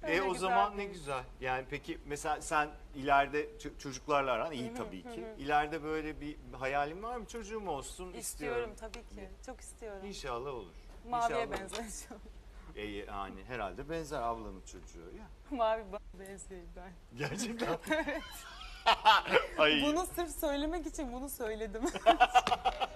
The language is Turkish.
Öyle O güzel zaman ne bir- güzel. Yani peki mesela sen ileride çocuklarla aran iyi tabii ki. İleride böyle bir hayalin var mı? Çocuğum olsun İstiyorum istiyorum. tabii ki. Çok istiyorum. İnşallah olur. Maviye İnşallah olur. benzer. Yani herhalde benzer ablanın çocuğu ya. Mavi bana benziyor ben. Gerçekten. Ay. Bunu sırf söylemek için bunu söyledim.